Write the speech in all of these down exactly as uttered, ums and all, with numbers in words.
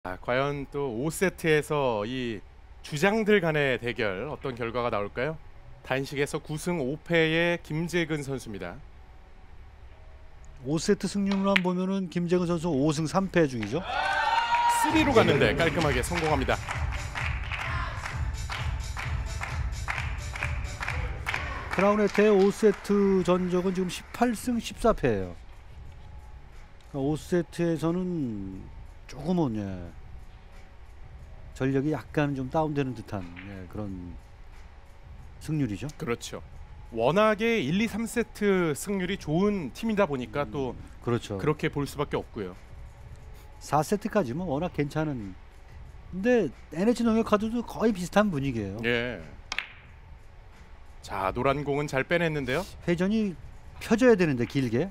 아, 과연 또 오 세트에서 이 주장들 간의 대결 어떤 결과가 나올까요? 단식에서 구 승 오 패의 김재근 선수입니다. 오 세트 승률만 보면은 김재근 선수 오 승 삼 패 중이죠. 삼으로 갔는데 깔끔하게 성공합니다. 크라운에테의 오 세트 전적은 지금 십팔 승 십사 패예요. 오 세트에서는 조금은 예, 전력이 약간 좀 다운되는 듯한 예, 그런 승률이죠. 그렇죠. 워낙에 일, 이, 삼 세트 승률이 좋은 팀이다 보니까 음, 또 그렇죠. 그렇게 볼 수밖에 없고요. 사 세트까지면 워낙 괜찮은. 근데 엔에이치 농협 카드도 거의 비슷한 분위기예요. 예. 자, 노란 공은 잘 빼냈는데요. 회전이 펴져야 되는데 길게.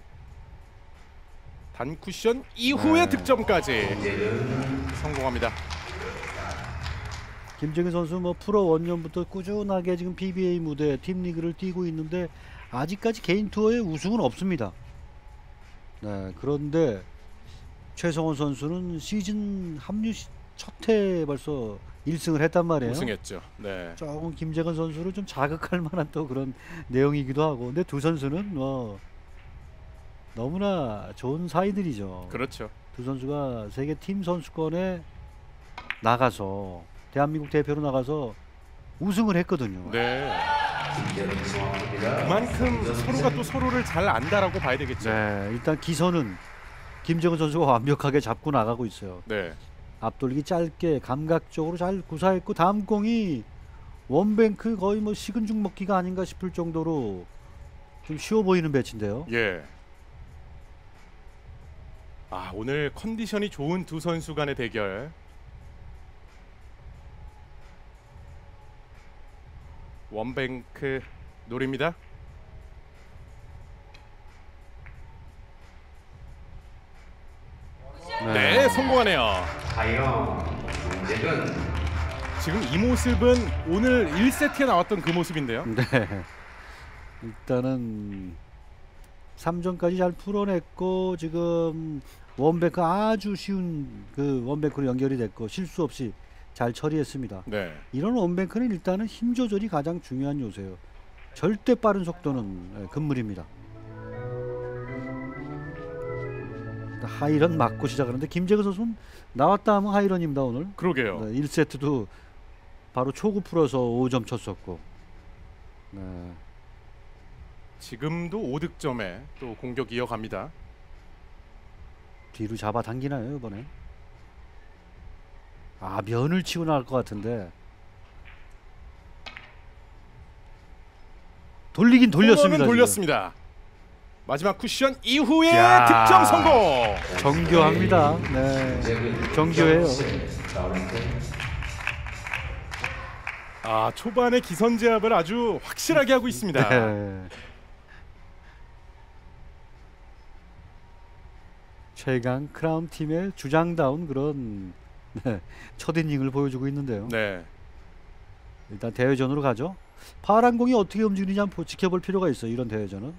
단 쿠션 이후의 네. 득점까지 성공합니다. 김재근 선수 뭐 프로 원년부터 꾸준하게 지금 피비에이 무대 팀 리그를 뛰고 있는데 아직까지 개인 투어의 우승은 없습니다. 네, 그런데 최성원 선수는 시즌 합류 첫 해 벌써 일 승을 했단 말이에요. 우승했죠. 네. 조금 김재근 선수를 좀 자극할 만한 또 그런 내용이기도 하고, 근데 두 선수는 뭐 너무나 좋은 사이들이죠. 그렇죠. 두 선수가 세계 팀 선수권에 나가서 대한민국 대표로 나가서 우승을 했거든요. 네. 그만큼 서로가 또 서로를 잘 안다라고 봐야 되겠죠. 네, 일단 기선은 김재근 선수가 완벽하게 잡고 나가고 있어요. 네. 앞돌리기 짧게 감각적으로 잘 구사했고, 다음 공이 원뱅크 거의 뭐 식은 죽 먹기가 아닌가 싶을 정도로 좀 쉬워 보이는 배치인데요. 예. 아, 오늘 컨디션이 좋은 두 선수 간의 대결. 원뱅크 노립니다. 네, 네, 성공하네요. 지금 이 모습은 오늘 일 세트에 나왔던 그 모습인데요. 네. 일단은 삼 점까지 잘 풀어냈고, 지금 원뱅크 아주 쉬운 그 원뱅크로 연결이 됐고 실수 없이 잘 처리했습니다. 네. 이런 원뱅크는 일단은 힘 조절이 가장 중요한 요소예요. 절대 빠른 속도는 금물입니다. 하이런 맞고 시작하는데 김재근 선수는 나왔다 하면 하이런입니다 오늘. 그러게요. 네, 일 세트도 바로 초구 풀어서 오 점 쳤었고. 네. 지금도 오 득점에 또 공격 이어갑니다. 뒤로 잡아당기나요 이번에? 아, 면을 치고 나갈 것 같은데. 돌리긴 돌렸습니다. 돌렸습니다. 마지막 쿠션 이후에 야. 득점 성공. 정교합니다. 네, 정교해요. 아, 초반에 기선 제압을 아주 확실하게 하고 있습니다. 네. 최강 크라운 팀의 주장다운 그런 네, 첫 이닝을 보여주고 있는데요. 네. 일단 대회전으로 가죠. 파란 공이 어떻게 움직이는지 한번 지켜볼 필요가 있어요. 이런 대회전은.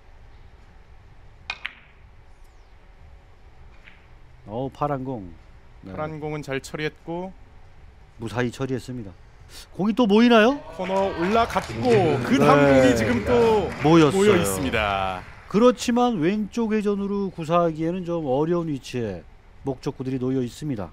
어, 파란 공. 네. 파란 공은 잘 처리했고 무사히 처리했습니다. 공이 또 모이나요? 코너 올라갔고 그 다음 네. 공이 지금 또 모였어요. 모여 있습니다. 그렇지만 왼쪽 회전으로 구사하기에는 좀 어려운 위치에 목적구들이 놓여 있습니다.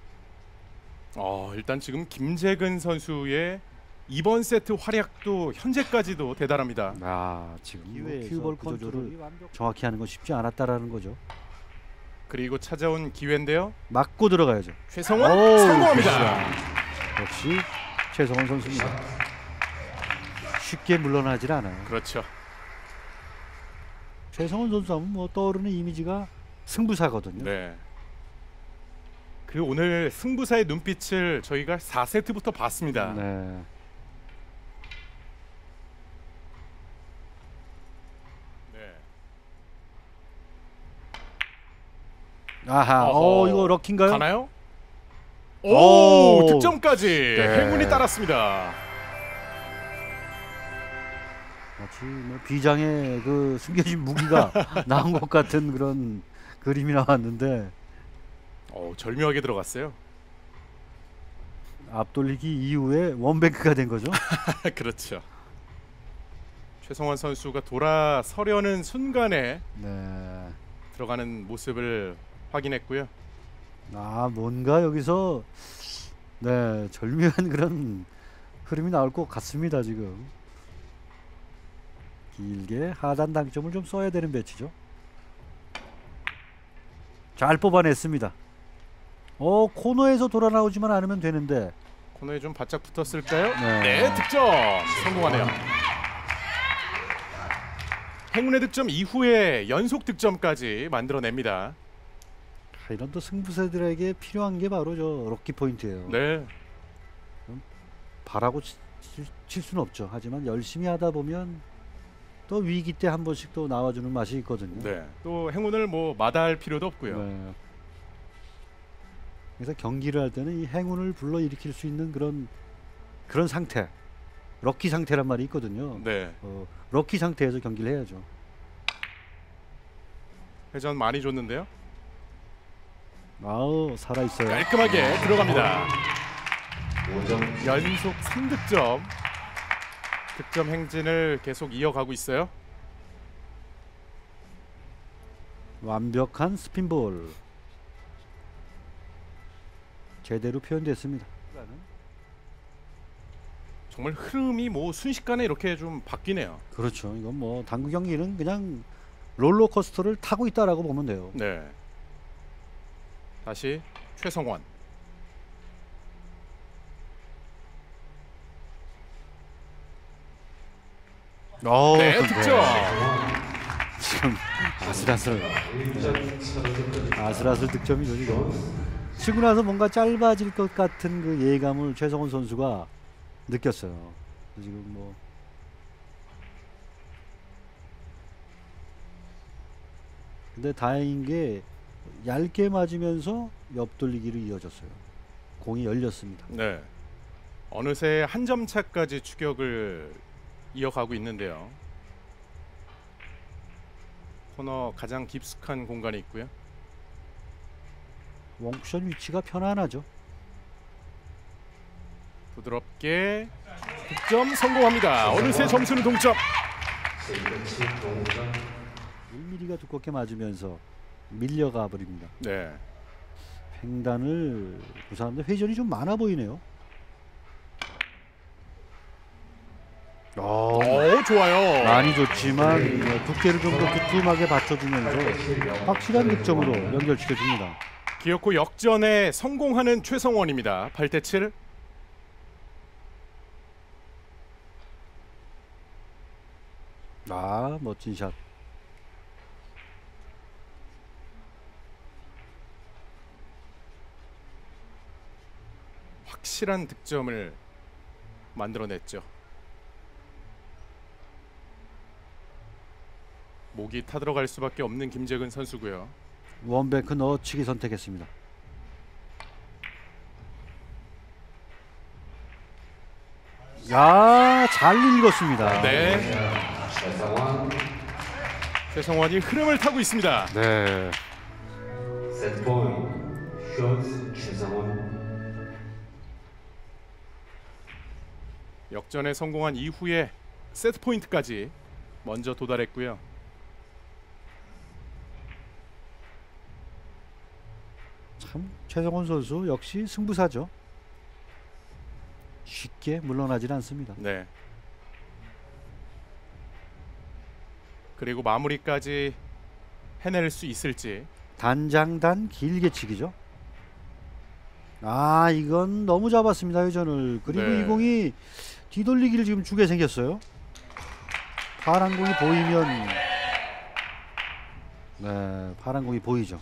어, 일단 지금 김재근 선수의 이번 세트 활약도 현재까지도 대단합니다. 아, 지금 큐볼 컨트롤을 정확히 하는 건 쉽지 않았다라는 거죠. 그리고 찾아온 기회인데요. 맞고 들어가야죠. 최성원 오, 성공합니다. 역시 최성원 선수입니다. 쉽게 물러나질 않아요. 그렇죠. 최성원 선수 하면 뭐 떠오르는 이미지가 승부사거든요. 네. 그 오늘 승부사의 눈빛을 저희가 사 세트부터 봤습니다. 네. 네. 아하, 어허. 어 이거 럭키인가요? 가나요? 오, 오. 득점까지 네. 행운이 따랐습니다. 마치 뭐 비장의 그 숨겨진 무기가 나온 것 같은 그런 그림이 나왔는데. 어, 절묘하게 들어갔어요. 앞돌리기 이후에 원뱅크가 된 거죠. 그렇죠. 최성원 선수가 돌아서려는 순간에 네. 들어가는 모습을 확인했고요. 아 뭔가 여기서 네 절묘한 그런 흐름이 나올 것 같습니다. 지금 길게 하단 당점을 좀 써야 되는 배치죠. 잘 뽑아냈습니다. 어 코너에서 돌아 나오지만 않으면 되는데 코너에 좀 바짝 붙었을까요? 네. 네, 득점 성공하네요. 행운의 득점 이후에 연속 득점까지 만들어냅니다. 아, 이런 또 승부세들에게 필요한 게 바로 저 럭키 포인트예요. 네, 바라고 치, 칠, 칠 수는 없죠. 하지만 열심히 하다 보면 또 위기 때 한 번씩 또 나와주는 맛이 있거든요. 네. 또 행운을 뭐 마다할 필요도 없고요. 네. 그래서 경기를 할 때는 이 행운을 불러일으킬 수 있는 그런 그런 상태, 럭키 상태란 말이 있거든요. 네, 어, 럭키 상태에서 경기를 해야죠. 회전 많이 줬는데요. 아우 살아 있어요. 깔끔하게 들어갑니다. 연속 삼 득점. 득점 행진을 계속 이어가고 있어요. 완벽한 스핀볼 제대로 표현됐습니다. 정말 흐름이 뭐 순식간에 이렇게 좀 바뀌네요. 그렇죠. 이건 뭐 당구 경기는 그냥 롤러코스터를 타고 있다라고 보면 돼요. 네. 다시 최성원. 어, 네, 득점. 지금 아슬아슬 아슬아슬 득점이죠 지금. 치고 나서 뭔가 짧아질 것 같은 그 예감을 최성원 선수가 느꼈어요. 지금 뭐 근데 다행인 게 얇게 맞으면서 옆돌리기로 이어졌어요. 공이 열렸습니다. 네. 어느새 한 점 차까지 추격을 이어가고 있는데요. 코너 가장 깊숙한 공간이 있고요. 웡쿠션 위치가 편안하죠. 부드럽게 득점 성공합니다. 어느새 점수는 동점. 일 밀리미터가 두껍게 맞으면서 밀려가 버립니다. 네. 횡단을 구사하는데 회전이 좀 많아 보이네요. 어, 오, 좋아요. 많이 좋지만 두께를 좀 더 두툼하게 받쳐주면서 확실한 득점으로 연결시켜줍니다. 기어코 역전에 성공하는 최성원입니다. 팔 대 칠. 아, 멋진 샷. 확실한 득점을 만들어냈죠. 목이 타들어갈 수밖에 없는 김재근 선수고요. 원뱅크 넣어치기 선택했습니다. 야, 잘 읽었습니다. 네. 최성원이 흐름을 타고 있습니다. 네. 세트 포인트 슛 최성원. 역전에 성공한 이후에 세트 포인트까지 먼저 도달했고요. 참 최성원 선수 역시 승부사죠. 쉽게 물러나질 않습니다. 네. 그리고 마무리까지 해낼 수 있을지. 단장단 길게 치기죠. 아, 이건 너무 잡았습니다, 회전을. 그리고 네. 이 공이 뒤돌리기를 지금 주게 생겼어요. 파란 공이 보이면 네, 파란 공이 보이죠.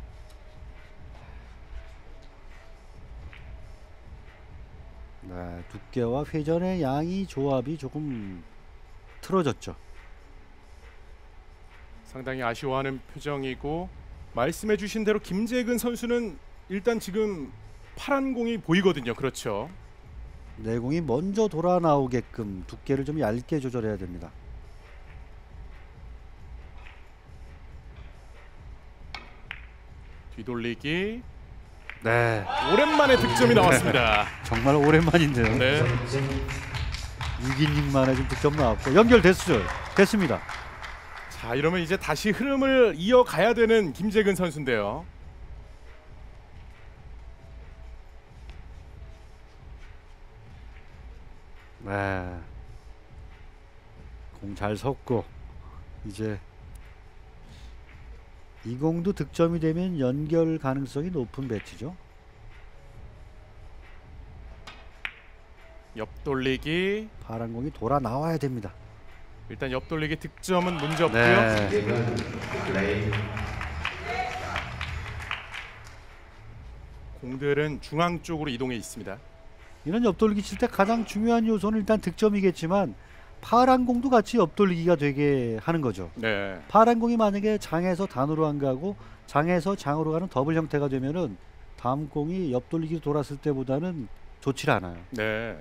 네, 두께와 회전의 양이 조합이 조금 틀어졌죠. 상당히 아쉬워하는 표정이고, 말씀해 주신 대로 김재근 선수는 일단 지금 파란 공이 보이거든요. 그렇죠. 내공이 먼저 돌아 나오게끔 두께를 좀 얇게 조절해야 됩니다. 뒤돌리기 네, 오랜만에 득점이 나왔습니다. 정말 오랜만인데요. 네. 육 이닝 만에 지금 득점 나왔고 연결됐어요. 됐습니다. 자, 이러면 이제 다시 흐름을 이어가야 되는 김재근 선수인데요. 네, 공 잘 섰고 이제 이 공도 득점이 되면 연결 가능성이 높은 배치죠. 옆돌리기. 파란 공이 돌아 나와야 됩니다. 일단 옆돌리기 득점은 문제 없고요. 네, 이제는 플레이. 공들은 중앙 쪽으로 이동해 있습니다. 이런 옆돌리기 칠 때 가장 중요한 요소는 일단 득점이겠지만 파란 공도 같이 옆돌리기가 되게 하는 거죠. 네. 파란 공이 만약에 장에서 단으로 안 가고 장에서 장으로 가는 더블 형태가 되면은 다음 공이 옆돌리기로 돌았을 때보다는 좋지 않아요. 네.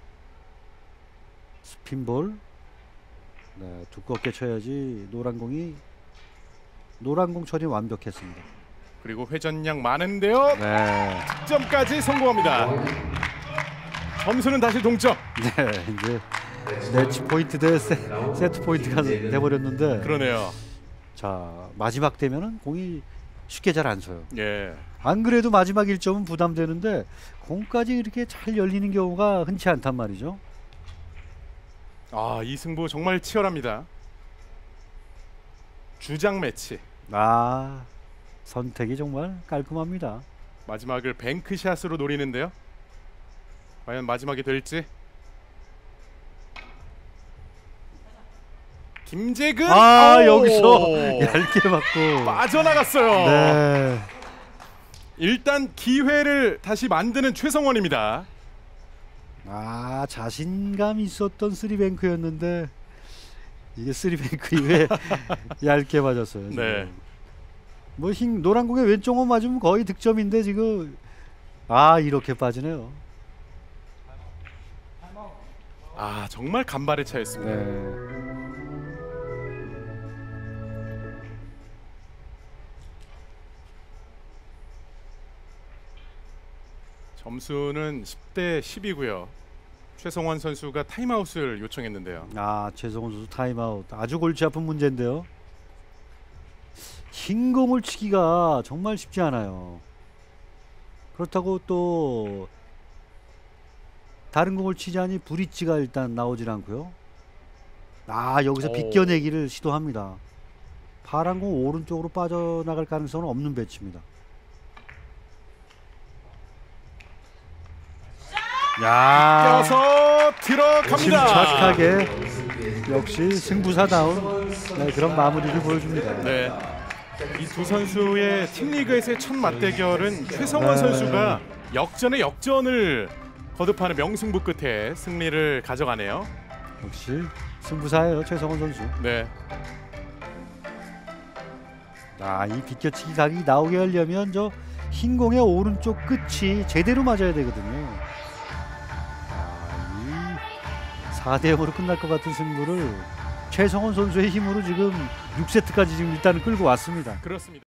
스핀볼. 네, 두껍게 쳐야지. 노란 공이 노란 공 처리 완벽했습니다. 그리고 회전량 많은데요. 네, 득점까지 성공합니다. 점수는 다시 동점. 네, 이제 매치 포인트 대 세, 세트 포인트가 돼버렸는데, 그러네요. 자 마지막 되면은 공이 쉽게 잘 안 서요. 예. 안 그래도 마지막 일 점은 부담되는데 공까지 이렇게 잘 열리는 경우가 흔치 않단 말이죠. 아, 이 승부 정말 치열합니다. 주장 매치. 아, 선택이 정말 깔끔합니다. 마지막을 뱅크샷으로 노리는데요. 과연 마지막이 될지. 김재근. 아, 오! 여기서 얇게 맞고 빠져나갔어요. 네, 일단 기회를 다시 만드는 최성원입니다. 아 자신감 있었던 쓰리뱅크였는데 이게 쓰리뱅크 이후에 얇게 맞았어요. 지금. 네. 뭐 흰 노란 공에 왼쪽 홈 맞으면 거의 득점인데 지금 아 이렇게 빠지네요. 아, 정말 간발의 차였습니다. 네. 점수는 십 대 십이고요. 최성원 선수가 타임아웃을 요청했는데요. 아 최성원 선수 타임아웃 아주 골치 아픈 문제인데요. 흰 공을 치기가 정말 쉽지 않아요. 그렇다고 또 다른 공을 치자니 브릿지가 일단 나오질 않고요. 아 여기서 오. 비껴내기를 시도합니다. 파란 공 오른쪽으로 빠져나갈 가능성은 없는 배치입니다. 야 껴서 들어갑니다. 침착하게 역시 승부사다운 네, 그런 마무리를 보여줍니다. 네. 이 두 선수의 팀리그에서의 첫 맞대결은 최성원 네. 선수가 역전의 역전을 거듭하는 명승부 끝에 승리를 가져가네요. 역시 승부사예요 최성원 선수. 네. 아, 이 비껴치기 각이 나오게 하려면 저 흰 공의 오른쪽 끝이 제대로 맞아야 되거든요. 아, 이 사 대 영으로 끝날 것 같은 승부를 최성원 선수의 힘으로 지금 육 세트까지 지금 일단은 끌고 왔습니다. 그렇습니다.